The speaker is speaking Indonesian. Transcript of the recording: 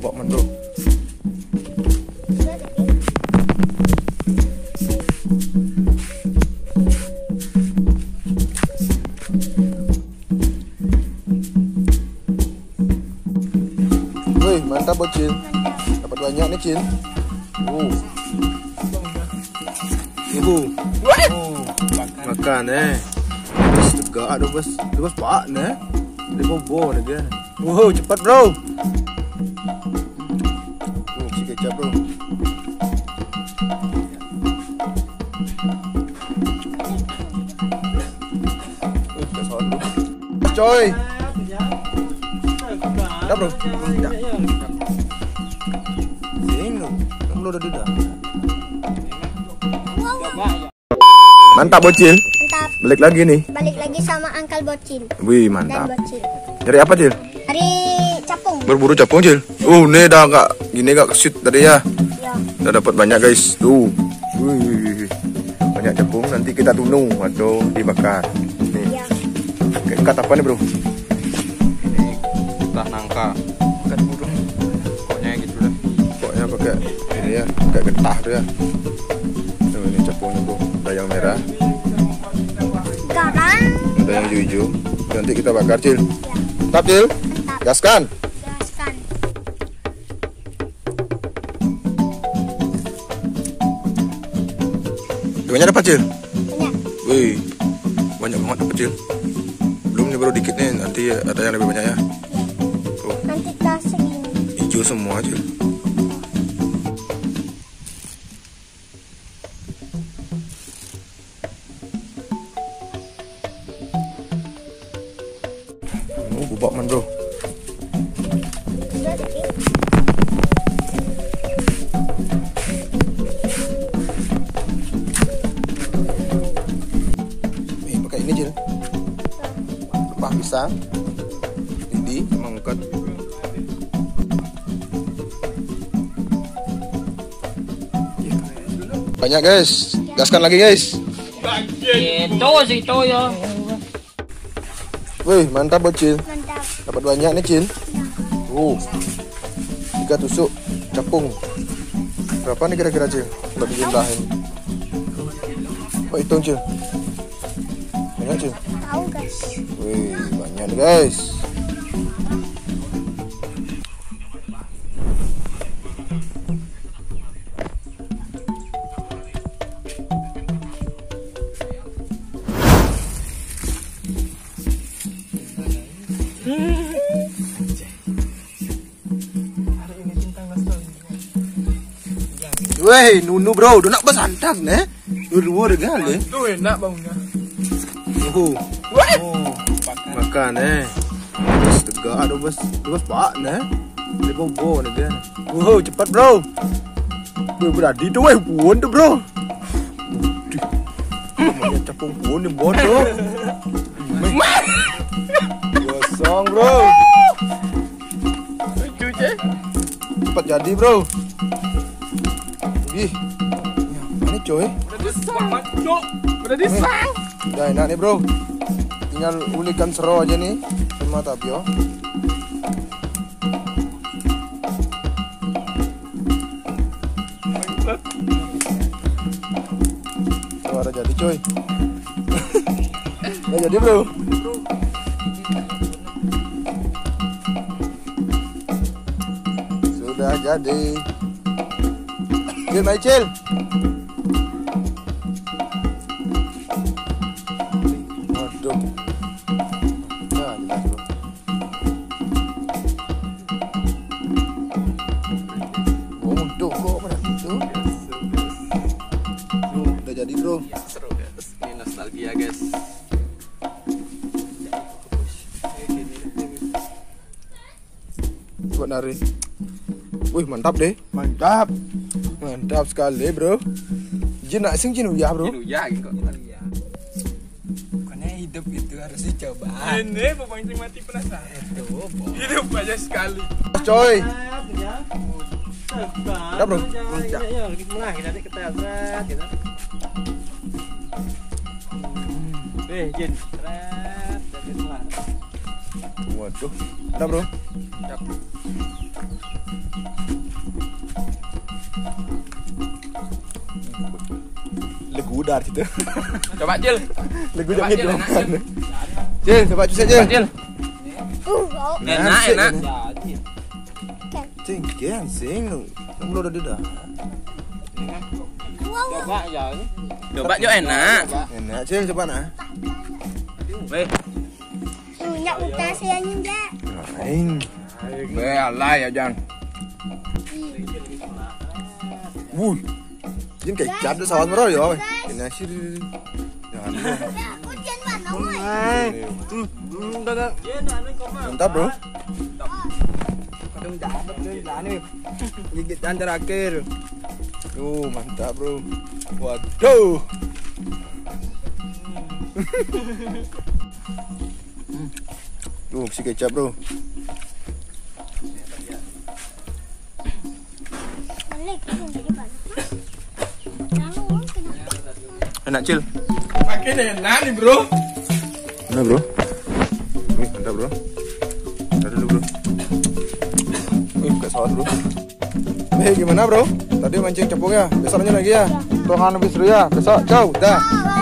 bubok man bro. Wih, mantap bocil. Dapat banyak nih Cil. Ibu. Makan Bos tegak aduh bos. Bos pak Dia bobo dia. Wow, cepat bro. Si kecap bro. Coy. Dah bro. Sing lu udah dah. Mantap bocil. Mantap. Balik lagi nih. Balik lagi sama Uncle Bocil. Wih, mantap. Dan Bocil. Dari apa, Cil? Dari capung. Berburu capung, Cil. Nih dah enggak gini enggak kesut tadi ya. Ya. Udah dapat banyak, guys. Tuh. Wih. Banyak capung nanti kita tunung atau dibakar. Nih. Ya. Ikat apa nih, Bro? Ini entah nangka. Ikat burung. Pokoknya gitu dah. Pokoknya pakai ini ya, pakai getah tuh ya. Tuh ini capungnya, Bro. Ada yang merah, Sekarang ada yang hijau-hijau. Nanti kita bakar, Cil. ya. Mantap, Cil. Mantap. Gaskan. Gaskan. Banyak dapat, Cil. Banyak. Wih. Banyak banget dapat, Cil. Belum nih baru dikit nih, nanti ada yang lebih banyak ya. Tuh, Nanti kita segini. hijau semua, Cil. Bubok man bro. Sudah dikit. Nih pakai ini Cil. Lepah pisang, lidi, sama ungkat. Banyak guys, gaskan lagi guys. Itu sih itu ya. Wih mantap bocil. Mantap. Dapat banyak nih Cil. 3 tusuk capung. Berapa nih kira-kira Cil? Udah dijumlahin. Oh hitung Cil. Banyak Cil. Tahu guys. Wih banyak nih guys. Weh, nunu bro, udah nak bersantap nih. Dua regal deh. Tuh enak baunya. Makan Bos tegak aduh bos. Bos pak Dia bobo dia. Wow, cepat bro. Weh beradi tuh weh, puan tuh bro. Namanya capung puan nih bodoh. Gosong bro. Lucu je. Cepat jadi bro. Ih, ini coy. Udah disang. Cok. Udah disang. Udah enak nih bro. Tinggal ulikan sero aja nih sama tapio. Oh, udah jadi coy. Udah jadi bro. Sudah jadi. Cil, mari Cil. Waduh. Nah, jelas bro. Untuk kok pada itu. Udah jadi bro. Seru guys. Ini nostalgia guys. Buat nari. Wih mantap deh. Mantap. Mantap sekali bro. Jin nak sing jin uyah bro. Ya kok. Bukannya hidup itu harus dicoba. Ini pemancing mati penasaran. Hidup aja sekali. Coy. Udah bro. Ya, kita mulai kita teatret gitu. Jin. Tret, jadi mulai. Waduh. Ada bro. Siap. Legu udar gitu. Coba Cil. Legu Coba, jangan Cil, gitu. enak, Cil. Cil, coba cus aja. Coba Cil. Bau. Enak, enak. Jadi. Cing, kian sing. Belum udah dah. Wow. Coba ya ini. Coba Jo enak. Enak Cil, coba nah. Weh, Minyak utas saya juga. Aing. weh alay ya Jan. Wuih. Jin kecap tuh saus merah ya. Enak sih. Jangan. Aku jangan mana woi. Mantap bro. Kadang dapat nih lah nih. Gigitan terakhir. Mantap bro. Waduh. Si kecap bro. Balik jadi mana? Lalu Enak Cil. Makin enak nih bro. Mana bro? Wih, mantap bro. Ada dulu bro. Wih, pakai saus bro. Gimana bro? Tadi mancing capung ya. Besok lanjut lagi ya. Tuangan lebih seru ya. Besok, ciao. Dah.